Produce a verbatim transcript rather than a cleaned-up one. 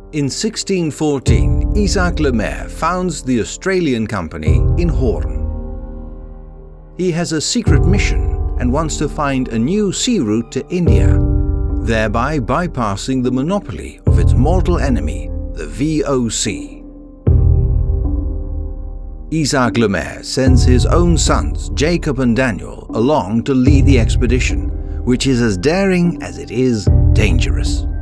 In sixteen fourteen, Isaac Le Maire founds the Australian company in Hoorn. He has a secret mission and wants to find a new sea route to India, thereby bypassing the monopoly of its mortal enemy, the V O C. Isaac Le Maire sends his own sons, Jacob and Daniel, along to lead the expedition, which is as daring as it is dangerous.